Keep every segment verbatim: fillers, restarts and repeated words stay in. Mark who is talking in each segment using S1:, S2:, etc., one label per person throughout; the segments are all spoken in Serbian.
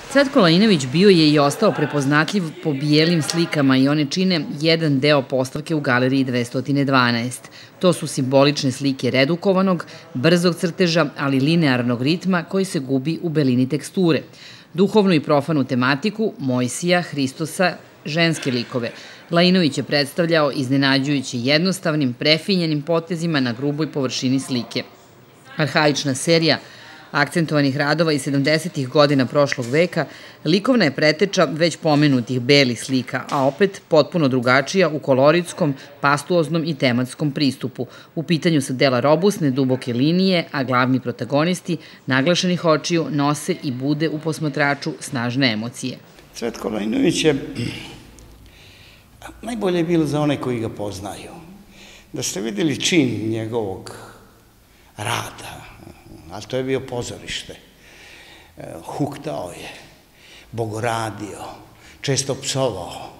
S1: Cvetko Lajinović bio je i ostao prepoznatljiv po bijelim slikama i one čine jedan deo postavke u galeriji dvesta dvanaest. To su simbolične slike redukovanog, brzog crteža, ali linearnog ritma koji se gubi u belini teksture. Duhovnu i profanu tematiku, Mojsija, Hristosa, ženske likove. Lajinović je predstavljao iznenađujući jednostavnim, prefinjenim potezima na gruboj površini slike. Arhaična serija akcentovanih radova iz sedamdesetih godina prošlog veka, likovna je preteča već pomenutih belih slika, a opet potpuno drugačija u koloritskom, pastuoznom i tematskom pristupu. U pitanju su dela robusne, duboke linije, a glavni protagonisti naglašenih očiju nose i bude u posmatraču snažne emocije.
S2: Cvetko Lajinović je najbolje bilo za one koji ga poznaju. Da ste videli čin njegovog rada, ali to je bio pozorište. Huktao je, bogoradio, često psovao.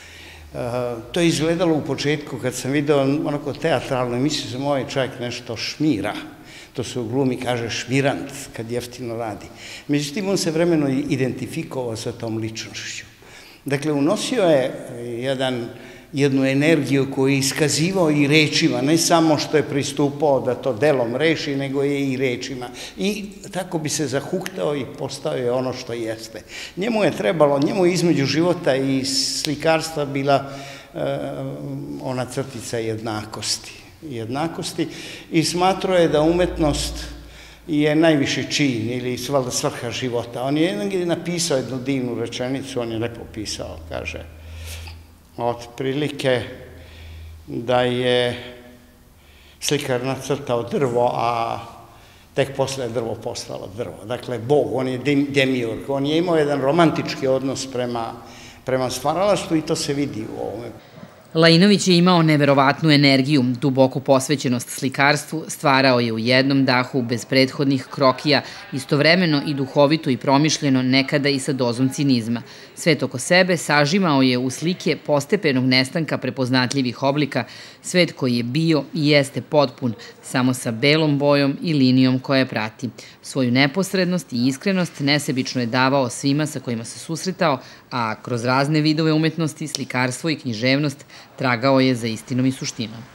S2: To je izgledalo u početku kad sam video onako teatralno, mislio sam ovaj čovjek nešto šmira. To se u glumi kaže šmirant kad jeftino radi. Međutim, on se vremeno identifikovao sa tom ličnošću. Dakle, unosio je jedan jednu energiju koju je iskazivao i rečima, ne samo što je pristupao da to delom reši, nego je i rečima. I tako bi se zahuktao i postao je ono što jeste. Njemu je trebalo, njemu između života i slikarstva bila ona crtica jednakosti. Jednakosti i smatrao je da umetnost je najviši čin ili svrha života. On je jedan napisao jednu divnu rečenicu, on je lepo pisao, kaže, otprilike da je slikar nacrtao drvo, a tek posle je drvo postalo drvo. Dakle, Bog, on je demiurg, on je imao jedan romantički odnos prema stvaralaštvu i to se vidi u ovome.
S1: Lajinović je imao neverovatnu energiju, duboku posvećenost slikarstvu, stvarao je u jednom dahu, bez prethodnih krokija, istovremeno i duhovito i promišljeno, nekada i sa dozom cinizma. Svet oko sebe sažimao je u slike postepenog nestanka prepoznatljivih oblika, svet koji je bio i jeste potpun, samo sa belom bojom i linijom koja je prati. Svoju neposrednost i iskrenost nesebično je davao svima sa kojima se susretao, a kroz razne vidove umetnosti, slikarstvo i književnost tragao je za istinom i suštinom.